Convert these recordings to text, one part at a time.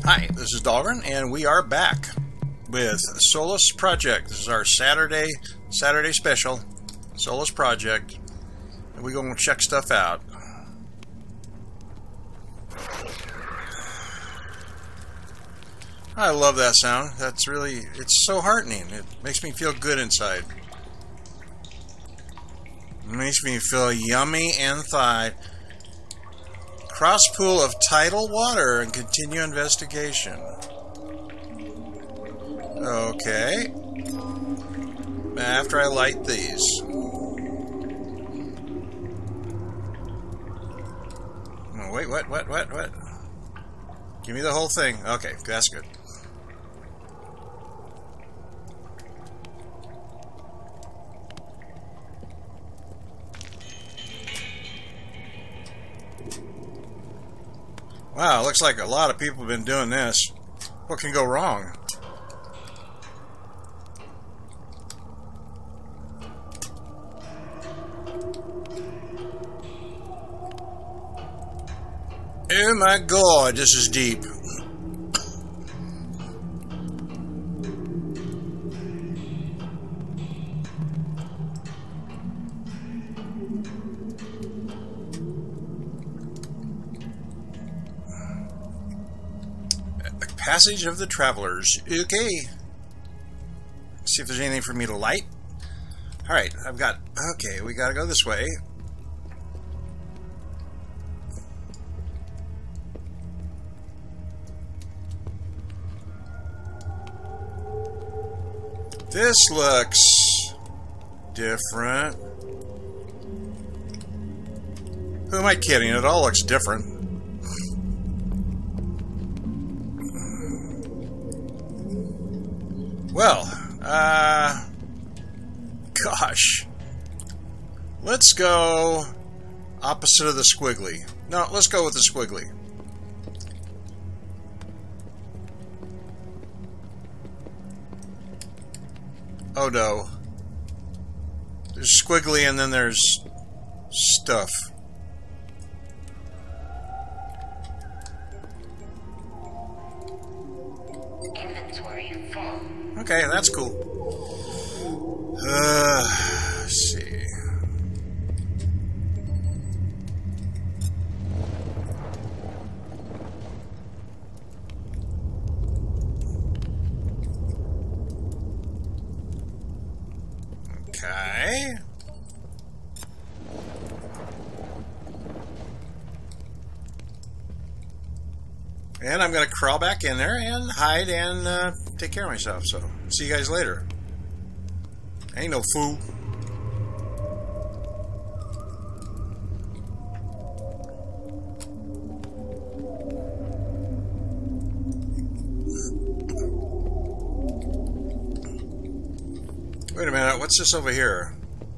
Hi, this is Dahlgren, and we are back with Solus Project. This is our Saturday special, Solus Project. And we're going to check stuff out. I love that sound. It's so heartening. It makes me feel good inside. It makes me feel yummy inside. Cross pool of tidal water and continue investigation. Okay. After I light these. Oh, wait, what? Give me the whole thing. Okay, that's good. Wow, looks like a lot of people have been doing this. What can go wrong? Oh my God, this is deep. Passage of the Travelers. Okay. See if there's anything for me to light. Alright, okay, we gotta go this way. This looks different. Who am I kidding? It all looks different. Well, gosh. Let's go opposite of the squiggly. No, let's go with the squiggly. Oh no. There's squiggly and then there's stuff. Inventory full. Okay, that's cool. Let's see. Okay. And I'm going to crawl back in there and hide and take care of myself. So, see you guys later. Ain't no fool. Wait a minute, what's this over here?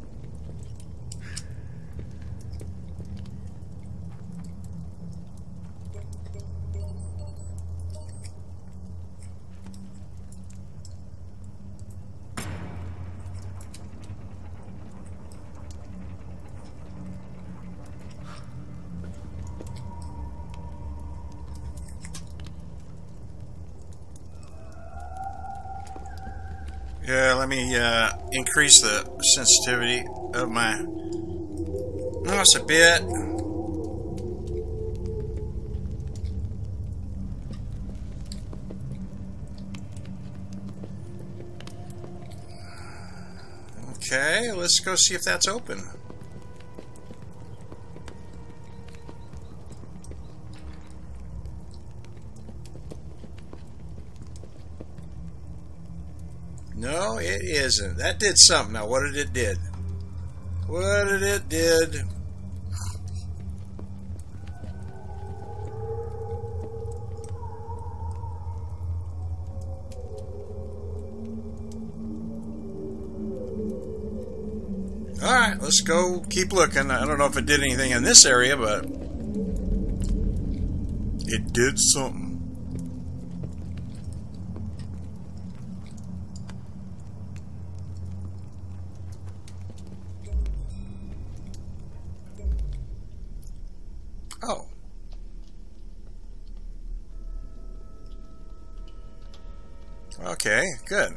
Yeah, let me increase the sensitivity of my mouse a bit. Okay, let's go see if that's open. No, it isn't. That did something. Now, what did it did? What did it did? Alright, let's go keep looking. I don't know if it did anything in this area, but it did something. Okay, good.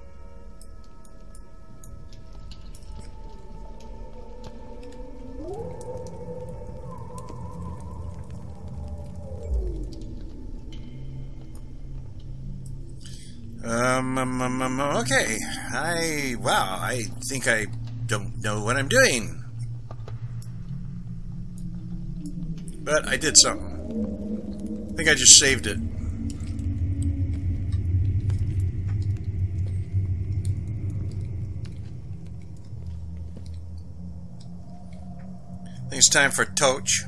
Okay. Wow, I think I don't know what I'm doing. But I did something. I think I just saved it. I think it's time for Toch.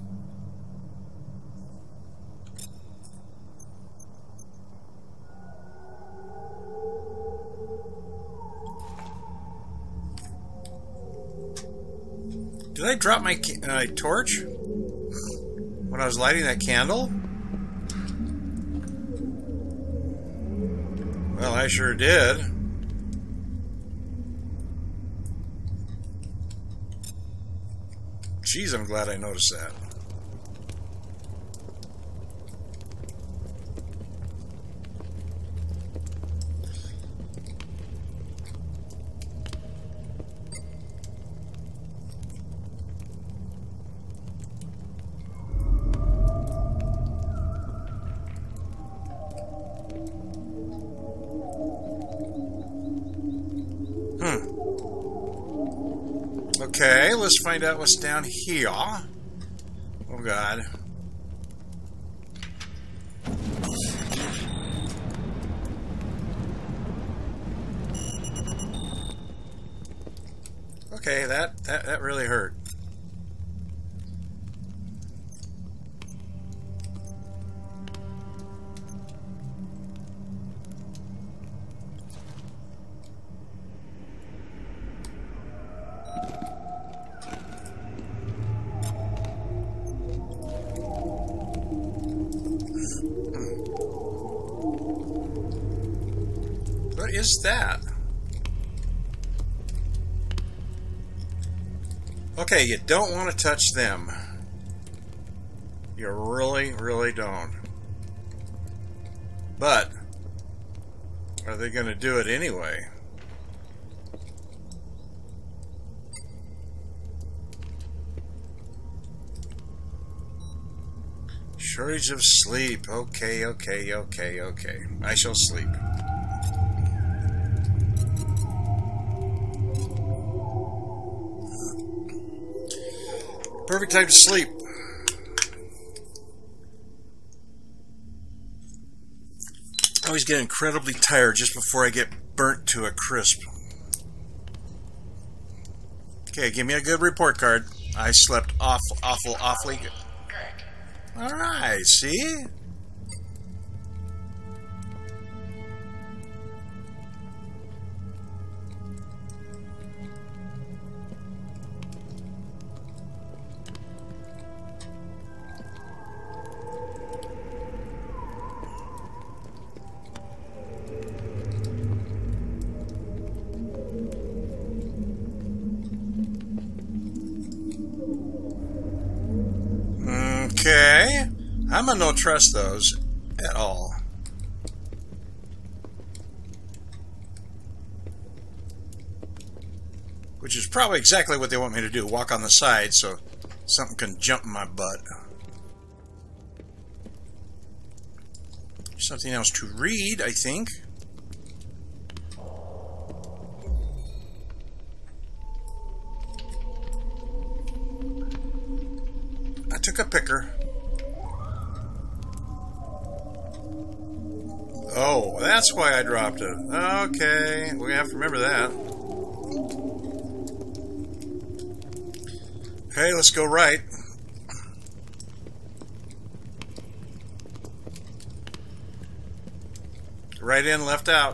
Did I drop my torch when I was lighting that candle? Well, I sure did. Jeez, I'm glad I noticed that. Okay, let's find out what's down here. Oh God. Okay, that really hurt. What is that? Okay, you don't want to touch them. You really, really don't. But, are they going to do it anyway? Shortage of sleep. Okay. I shall sleep. Perfect time to sleep. I always get incredibly tired just before I get burnt to a crisp. Okay, give me a good report card. I slept awfully good. Alright, see? Okay, I'm gonna no trust those at all. Which is probably exactly what they want me to do, walk on the side so something can jump in my butt. Something else to read, I think. I took a picker. Oh, that's why I dropped it. Okay, we have to remember that. Okay, let's go right. Right in, left out.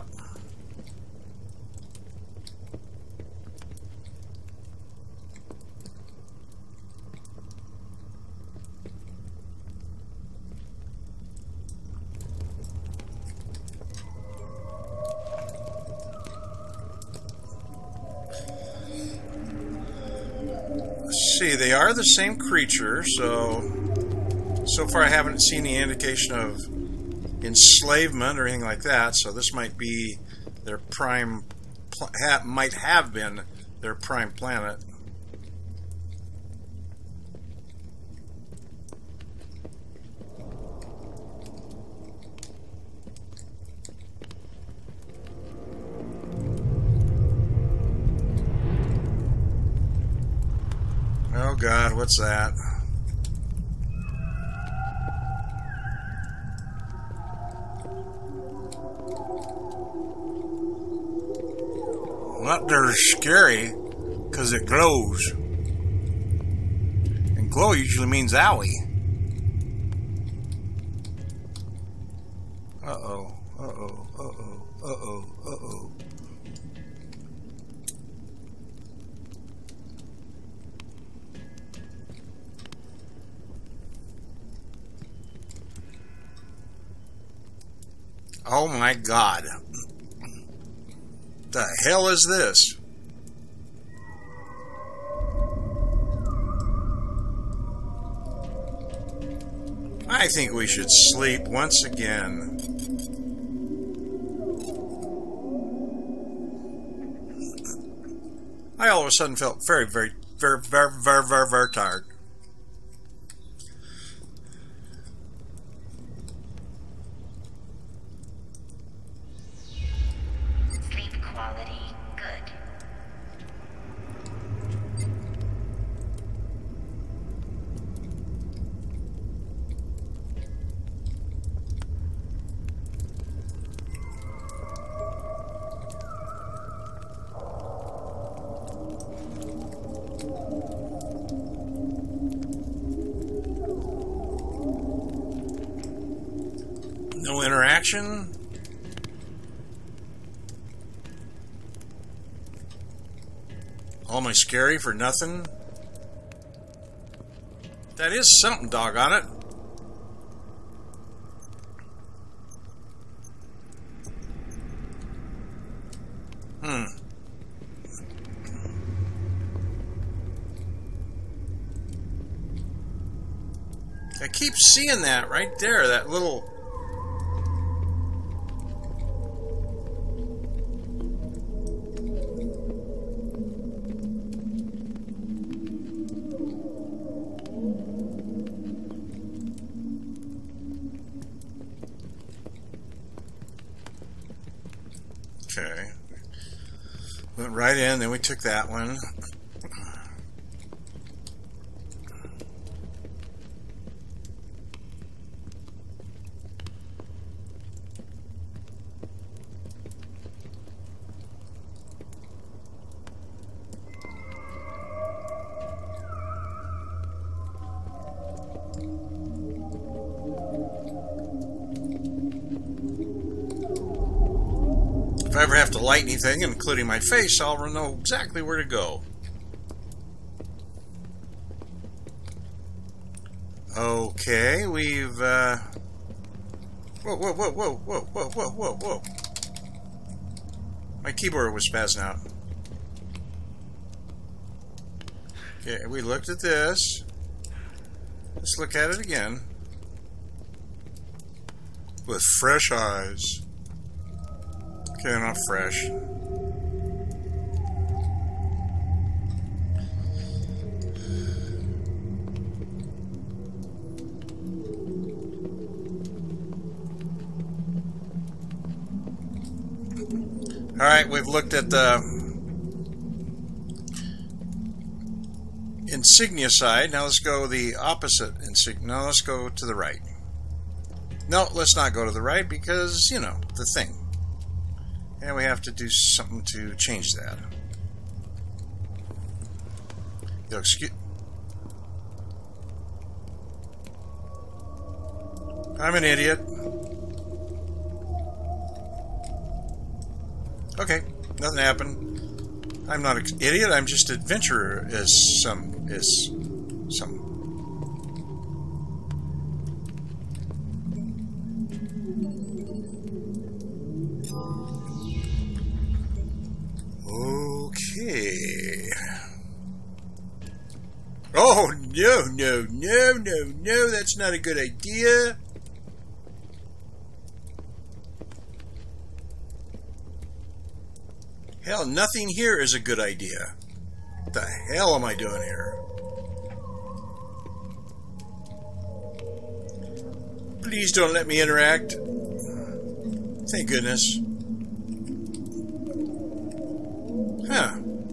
See, they are the same creature, so far I haven't seen any indication of enslavement or anything like that. So this might be their prime, might have been their prime planet. Oh God, what's that? Not very scary, because it glows. And glow usually means owie. Uh-oh, uh-oh, uh-oh, uh-oh, uh-oh. Oh my God. The hell is this? I think we should sleep once again. I all of a sudden felt very tired. No interaction? All my scary for nothing? That is something, doggone it. I keep seeing that right there, that little... Okay. Went right in, then we took that one. If I ever have to light anything, including my face, I'll know exactly where to go. Okay, we've, Whoa, whoa, whoa, whoa, whoa, whoa, whoa, whoa, whoa. My keyboard was spazzing out. Okay, we looked at this. Let's look at it again. With fresh eyes. Okay, they're not fresh. Alright, we've looked at the insignia side. Now let's go the opposite insignia. Now let's go to the right. No, let's not go to the right because, you know, the thing. And we have to do something to change that. You'll excuse... I'm an idiot. Okay, nothing happened. I'm not an idiot, I'm just adventurer is some... Okay. Oh, no, that's not a good idea. Hell, nothing here is a good idea. What the hell am I doing here? Please don't let me interact. Thank goodness. Huh.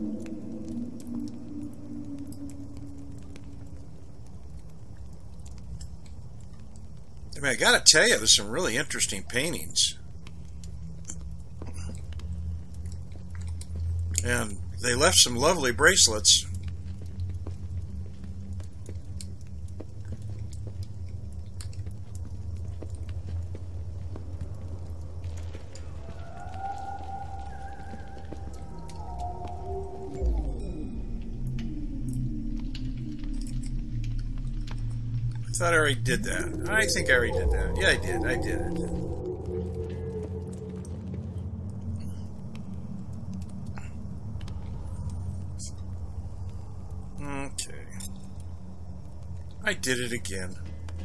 I mean, I gotta tell you, there's some really interesting paintings. And they left some lovely bracelets. I thought I already did that. I think I already did that. Yeah, I did. I did it. Okay. I did it again.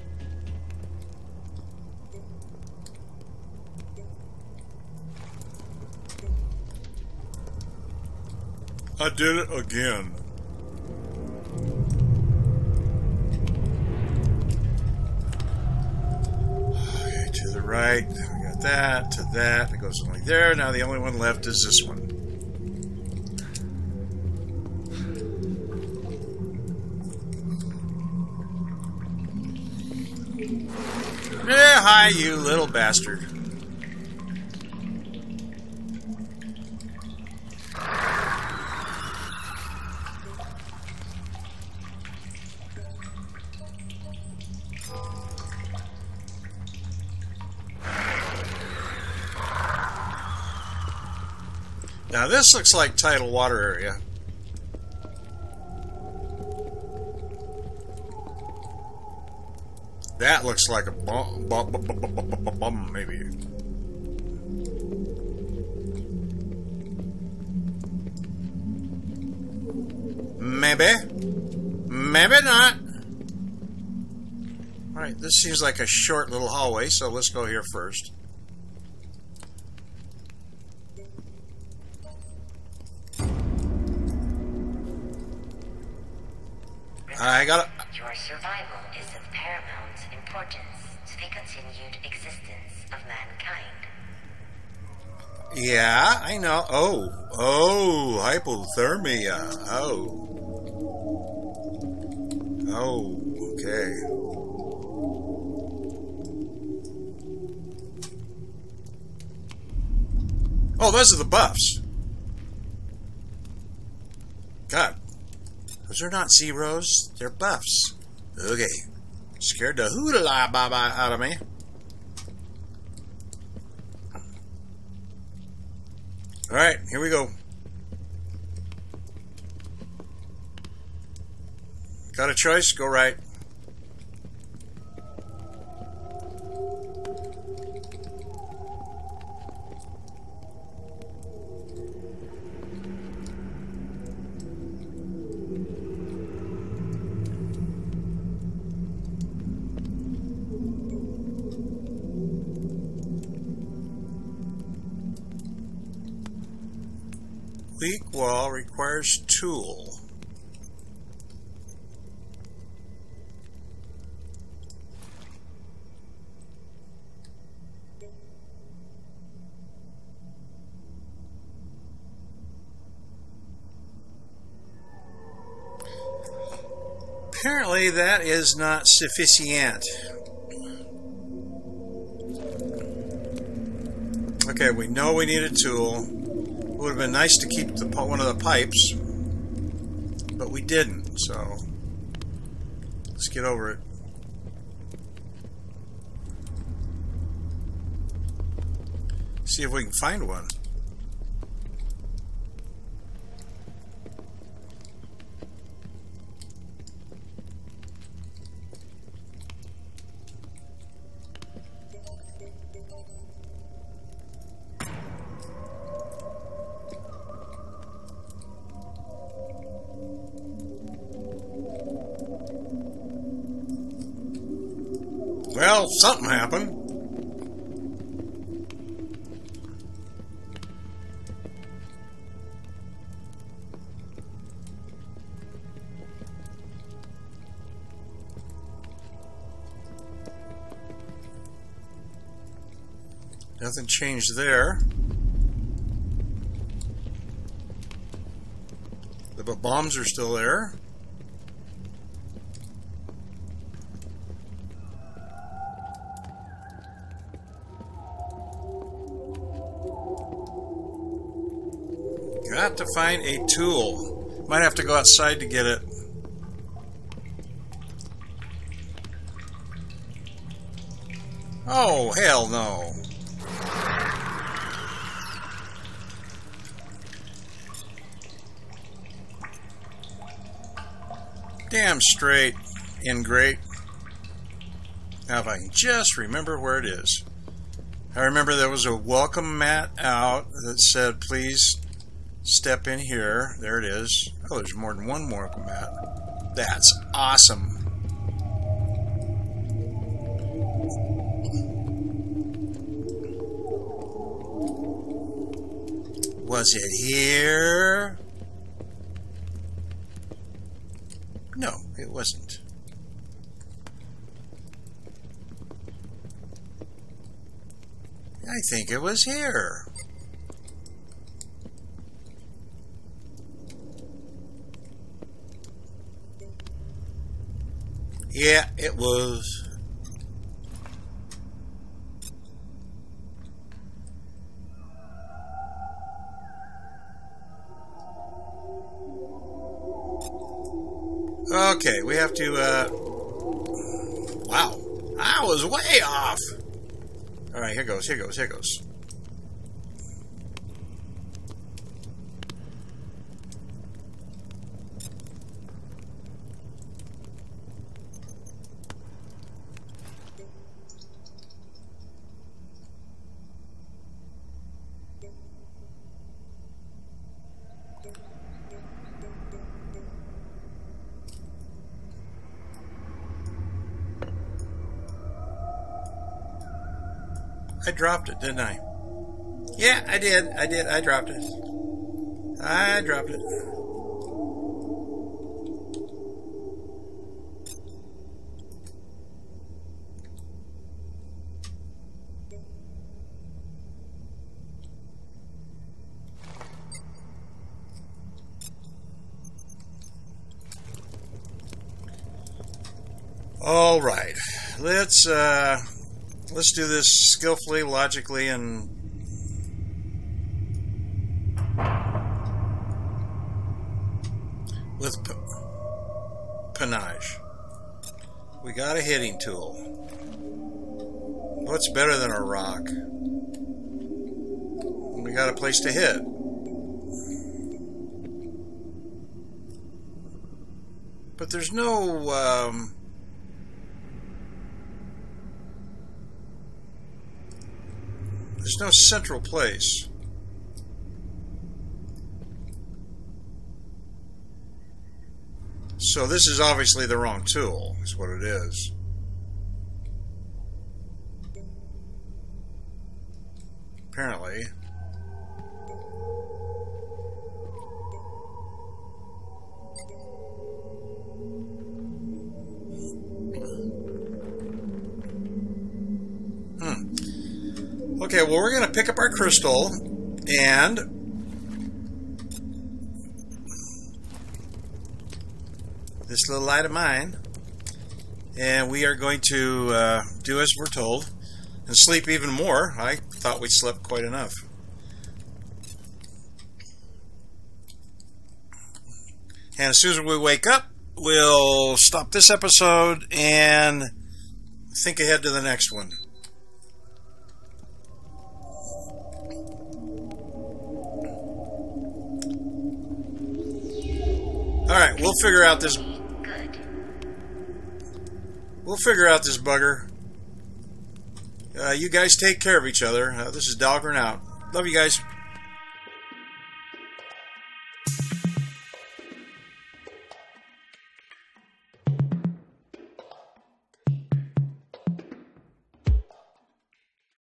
I did it again. Okay, to the right. We got that, to that. It goes only there. Now the only one left is this one. Yeah, hi, you little bastard. Now this looks like tidal water area. That looks like a bomb, maybe. Maybe. Maybe not. Alright, this seems like a short little hallway, so let's go here first. I got it. Your survival is of paramount importance to the continued existence of mankind. Yeah, I know. Oh, hypothermia. Oh, okay. Oh, those are the buffs. God. Those are not zeros, they're buffs. Okay. Scared the hoodala baba out of me. Alright, here we go. Got a choice? Go right. Weak wall requires tool. Apparently that is not sufficient. Okay, we know we need a tool. It would have been nice to keep one of the pipes, but we didn't, so let's get over it. See if we can find one. Well, something happened. Nothing changed there. The bombs are still there. Got to find a tool. Might have to go outside to get it. Oh, hell no. Damn straight. Ingrate. Now if I can just remember where it is. I remember there was a welcome mat out that said, please step in here. There it is. Oh, there's more than one welcome mat. That's awesome. Was it here? No, it wasn't. I think it was here. Yeah, it was. Okay, we have to, wow, I was way off. All right, here goes, here goes, here goes. I dropped it, didn't I? Yeah, I did. I dropped it. I dropped it. All right. Let's do this skillfully, logically, and with panache. We got a hitting tool. What's better than a rock? We got a place to hit. But there's no there's no central place. So this is obviously the wrong tool, is what it is. Apparently. Okay, well, we're going to pick up our crystal and this little light of mine, and we are going to do as we're told and sleep even more. I thought we slept quite enough. And as soon as we wake up, we'll stop this episode and think ahead to the next one. All right, we'll figure out this. Good. We'll figure out this bugger. You guys take care of each other. This is Dahlgren out. Love you guys.